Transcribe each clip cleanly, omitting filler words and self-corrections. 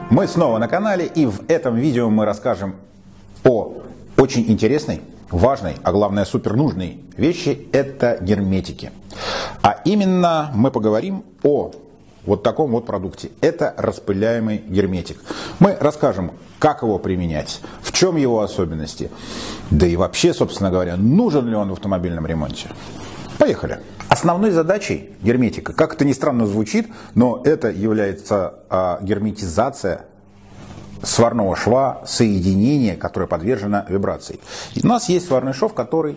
Мы снова на канале, и в этом видео мы расскажем о очень интересной, важной, а главное супер нужной вещи – это герметики. А именно мы поговорим о вот таком вот продукте. Это распыляемый герметик. Мы расскажем, как его применять, в чем его особенности, да и вообще, собственно говоря, нужен ли он в автомобильном ремонте. Поехали! Основной задачей герметика, как это ни странно звучит, но это является герметизация сварного шва, соединение, которое подвержено вибрации. И у нас есть сварной шов, который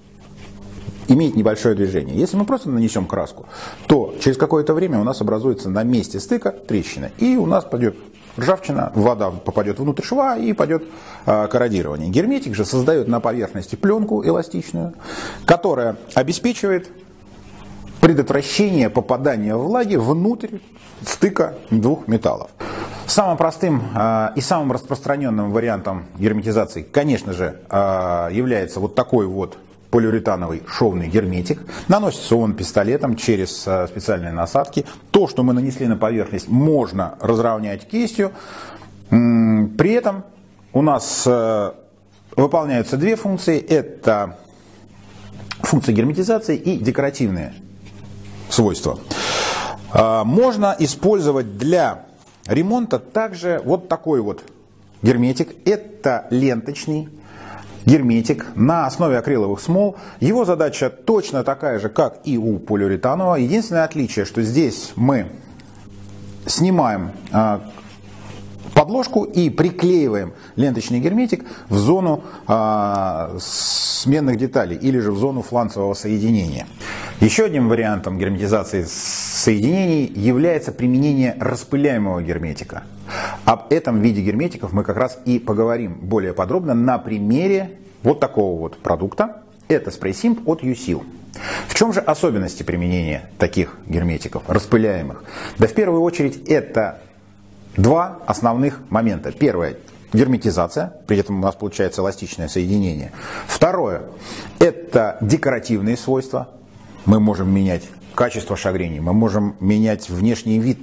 имеет небольшое движение. Если мы просто нанесем краску, то через какое-то время у нас образуется на месте стыка трещина. И у нас пойдет ржавчина, вода попадет внутрь шва и пойдет корродирование. Герметик же создает на поверхности пленку эластичную, которая обеспечивает предотвращение попадания влаги внутрь стыка двух металлов. Самым простым и самым распространенным вариантом герметизации, конечно же, является вот такой вот полиуретановый шовный герметик. Наносится он пистолетом через специальные насадки. То, что мы нанесли на поверхность, можно разровнять кистью. При этом у нас выполняются две функции. Это функция герметизации и декоративные свойства. Можно использовать для ремонта также вот такой вот герметик. Это ленточный герметик на основе акриловых смол. Его задача точно такая же, как и у полиуретанового. Единственное отличие, что здесь мы снимаем подложку и приклеиваем ленточный герметик в зону сменных деталей или же в зону фланцевого соединения. Еще одним вариантом герметизации соединений является применение распыляемого герметика. Об этом виде герметиков мы как раз и поговорим более подробно на примере вот такого вот продукта. Это SpraySimp от USeal. В чем же особенности применения таких герметиков, распыляемых? Да в первую очередь это два основных момента. Первое – герметизация, при этом у нас получается эластичное соединение. Второе – это декоративные свойства. Мы можем менять качество шагрений, мы можем менять внешний вид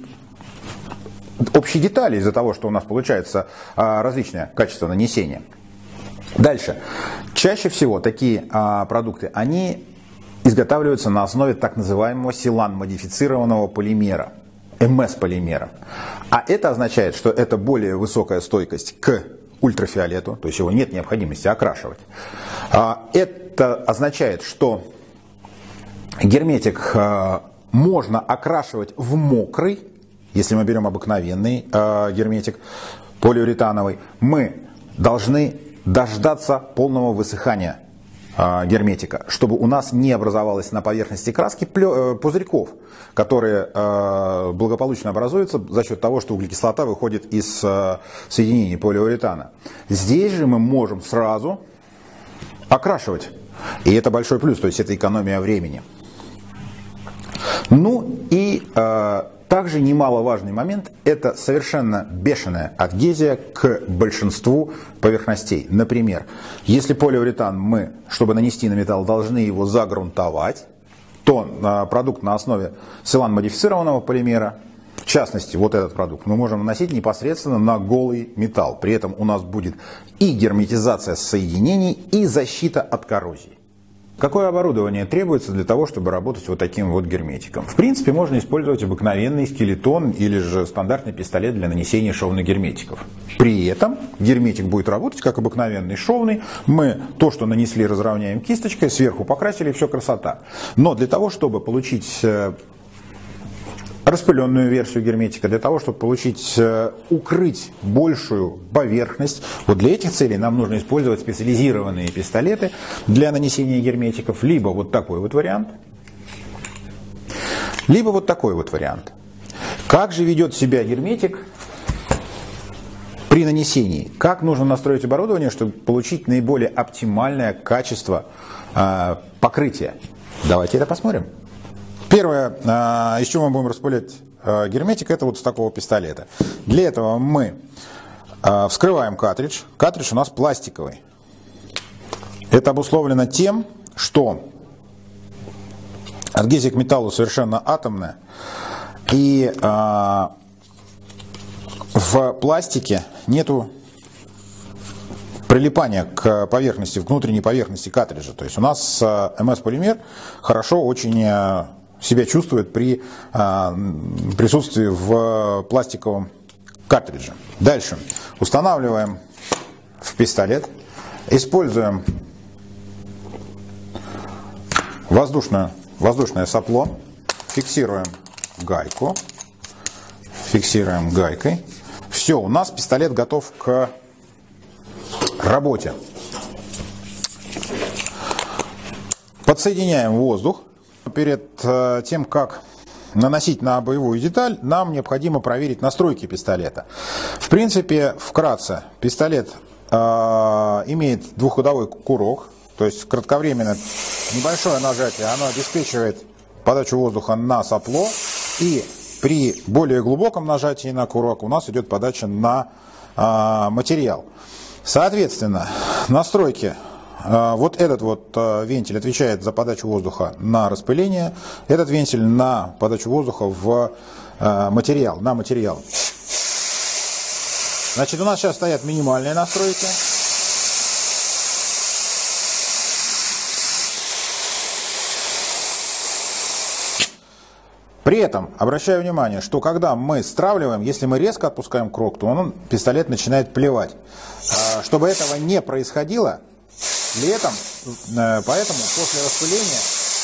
общей детали из-за того, что у нас получается различное качество нанесения. Дальше. Чаще всего такие продукты, они изготавливаются на основе так называемого силан-модифицированного полимера. МС-полимера. А это означает, что это более высокая стойкость к ультрафиолету, то есть его нет необходимости окрашивать. Это означает, что герметик можно окрашивать в мокрый, если мы берем обыкновенный герметик полиуретановый, мы должны дождаться полного высыхания герметика, чтобы у нас не образовалось на поверхности краски пузырьков, которые благополучно образуются за счет того, что углекислота выходит из соединений полиуретана. Здесь же мы можем сразу окрашивать. И это большой плюс, то есть это экономия времени. Ну и также немаловажный момент – это совершенно бешеная адгезия к большинству поверхностей. Например, если полиуретан мы, чтобы нанести на металл, должны его загрунтовать, то продукт на основе силан-модифицированного полимера, в частности вот этот продукт, мы можем наносить непосредственно на голый металл. При этом у нас будет и герметизация соединений, и защита от коррозии. Какое оборудование требуется для того, чтобы работать вот таким вот герметиком? В принципе, можно использовать обыкновенный скелетон или же стандартный пистолет для нанесения шовных герметиков. При этом герметик будет работать как обыкновенный шовный. Мы то, что нанесли, разровняем кисточкой, сверху покрасили, все красота. Но для того, чтобы получить распыленную версию герметика, для того, чтобы укрыть большую поверхность. Вот для этих целей нам нужно использовать специализированные пистолеты для нанесения герметиков. Либо вот такой вот вариант, либо вот такой вот вариант. Как же ведет себя герметик при нанесении? Как нужно настроить оборудование, чтобы получить наиболее оптимальное качество покрытия? Давайте это посмотрим. Первое, из чего мы будем распылять герметик, это вот с такого пистолета. Для этого мы вскрываем картридж. Картридж у нас пластиковый. Это обусловлено тем, что адгезия к металлу совершенно атомная. И в пластике нету прилипания к поверхности, к внутренней поверхности картриджа. То есть у нас МС-полимер хорошо очень себя чувствует при присутствии в пластиковом картридже. Дальше устанавливаем в пистолет, используем воздушное сопло, фиксируем гайку, фиксируем гайкой. Все, у нас пистолет готов к работе. Подсоединяем воздух. Перед тем, как наносить на боевую деталь, нам необходимо проверить настройки пистолета. В принципе, вкратце, пистолет имеет двухходовой курок, то есть кратковременно небольшое нажатие, оно обеспечивает подачу воздуха на сопло, и при более глубоком нажатии на курок у нас идет подача на материал. Соответственно, настройки. Вот этот вот вентиль отвечает за подачу воздуха на распыление, этот вентиль на подачу воздуха в материал, на материал. Значит, у нас сейчас стоят минимальные настройки. При этом обращаю внимание, что когда мы стравливаем, если мы резко отпускаем курок, то пистолет начинает плевать. Чтобы этого не происходило, поэтому после распыления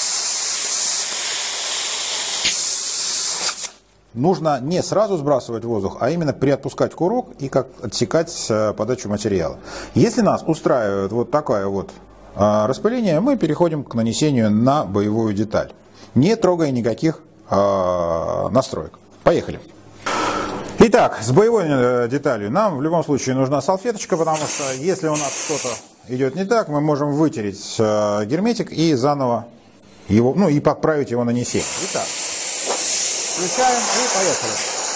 нужно не сразу сбрасывать воздух, а именно приотпускать курок и как отсекать подачу материала. Если нас устраивает вот такое вот распыление, мы переходим к нанесению на боевую деталь, не трогая никаких настроек. Поехали. Итак, с боевой деталью нам в любом случае нужна салфеточка, потому что если у нас что-то идет не так, мы можем вытереть герметик и заново его, и подправить его нанесение. Итак, включаем и поехали.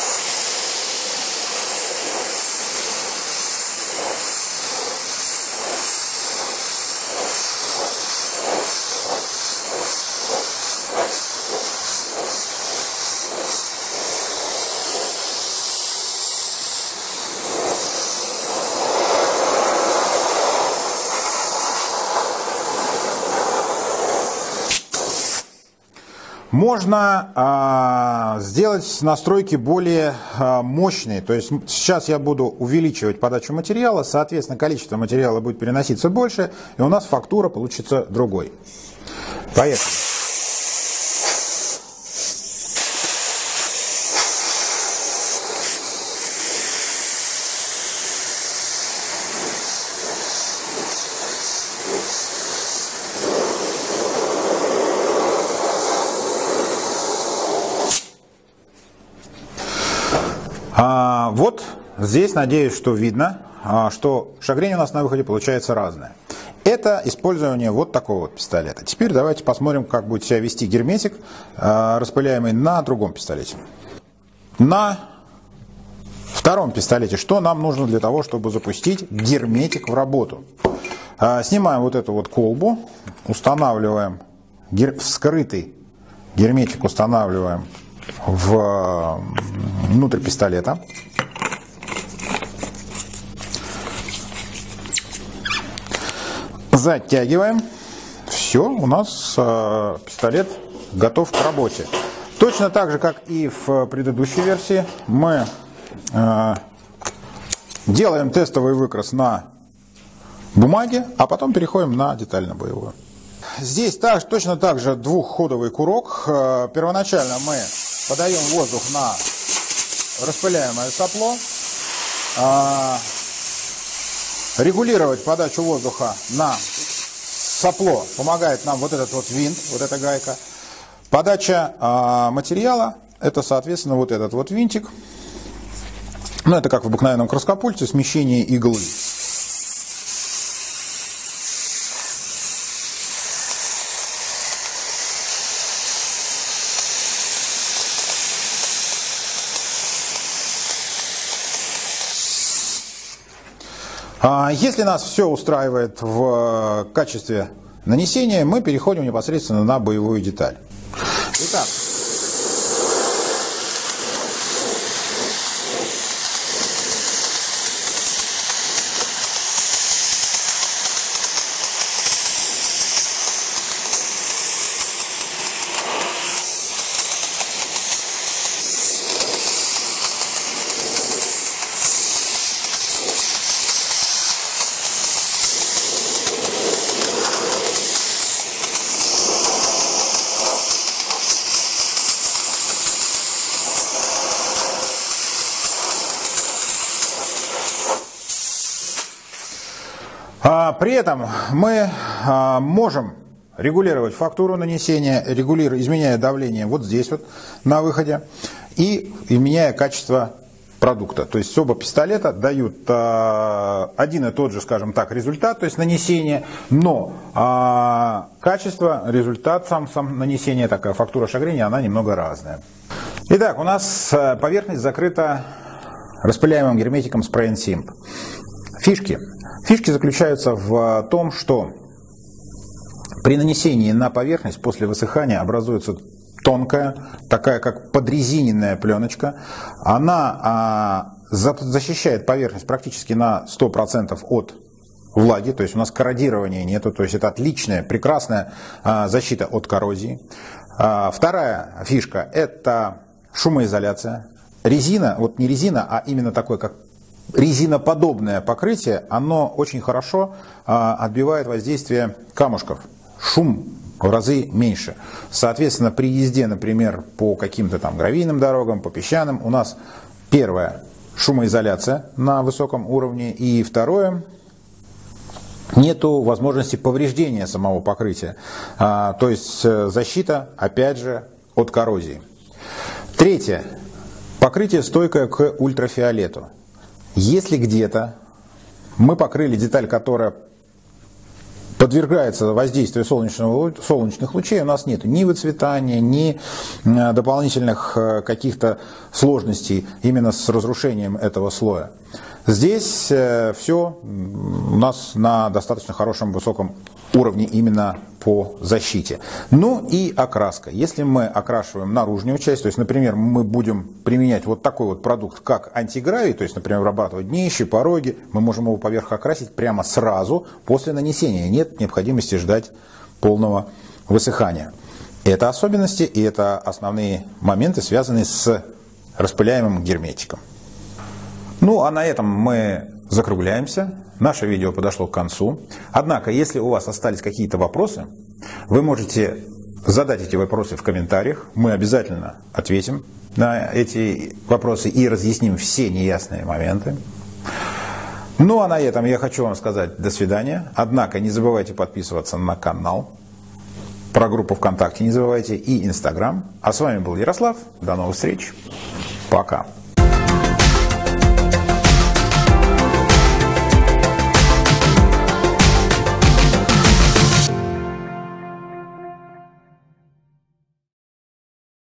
Можно сделать настройки более мощные. То есть сейчас я буду увеличивать подачу материала, соответственно, количество материала будет переноситься больше, и у нас фактура получится другой. Поехали. Вот здесь, надеюсь, что видно, что шагрень у нас на выходе получается разное. Это использование вот такого вот пистолета. Теперь давайте посмотрим, как будет себя вести герметик, распыляемый на другом пистолете. На втором пистолете что нам нужно для того, чтобы запустить герметик в работу? Снимаем вот эту вот колбу, устанавливаем вскрытый герметик, устанавливаем внутрь пистолета. Затягиваем. Все, у нас пистолет готов к работе. Точно так же, как и в предыдущей версии, мы делаем тестовый выкрас на бумаге, а потом переходим на детально-боевую. Здесь точно так же двухходовый курок. Первоначально мы подаем воздух на распыляемое сопло. Регулировать подачу воздуха на сопло помогает нам вот этот вот винт, вот эта гайка. Подача материала — это, соответственно, вот этот вот винтик. Это как в обыкновенном краскопульте, смещение иглы. Если нас все устраивает в качестве нанесения, мы переходим непосредственно на боевую деталь. Итак, При этом мы можем регулировать фактуру нанесения, изменяя давление вот здесь вот на выходе и меняя качество продукта. То есть оба пистолета дают один и тот же, скажем так, результат, то есть нанесение, но качество, результат сам нанесения, такая фактура шагрения, она немного разная. Итак, у нас поверхность закрыта распыляемым герметиком Spray & Simp. Фишки заключаются в том, что при нанесении на поверхность после высыхания образуется тонкая, такая как подрезиненная пленочка. Она защищает поверхность практически на 100% от влаги, то есть у нас корродирования нету, то есть это отличная, прекрасная защита от коррозии. Вторая фишка – это шумоизоляция. Резина, вот не резина, а именно такое как резиноподобное покрытие, оно очень хорошо отбивает воздействие камушков. Шум в разы меньше. Соответственно, при езде, например, по каким-то там гравийным дорогам, по песчаным, у нас первое – шумоизоляция на высоком уровне, и второе – нету возможности повреждения самого покрытия. То есть защита, опять же, от коррозии. Третье – покрытие стойкое к ультрафиолету. Если где-то мы покрыли деталь, которая подвергается воздействию солнечных лучей, у нас нет ни выцветания, ни дополнительных каких-то сложностей именно с разрушением этого слоя. Здесь все у нас на достаточно хорошем, высоком уровне именно по защите. Ну и окраска. Если мы окрашиваем наружную часть, то есть, например, мы будем применять вот такой вот продукт, как антигравий, то есть, например, обрабатывать днища, пороги, мы можем его поверх окрасить прямо сразу после нанесения. Нет необходимости ждать полного высыхания. Это особенности и это основные моменты, связанные с распыляемым герметиком. Ну, а на этом мы закругляемся. Наше видео подошло к концу. Однако, если у вас остались какие-то вопросы, вы можете задать эти вопросы в комментариях. Мы обязательно ответим на эти вопросы и разъясним все неясные моменты. Ну, а на этом я хочу вам сказать до свидания. Однако, не забывайте подписываться на канал. Про группу ВКонтакте не забывайте и Инстаграм. А с вами был Ярослав. До новых встреч. Пока.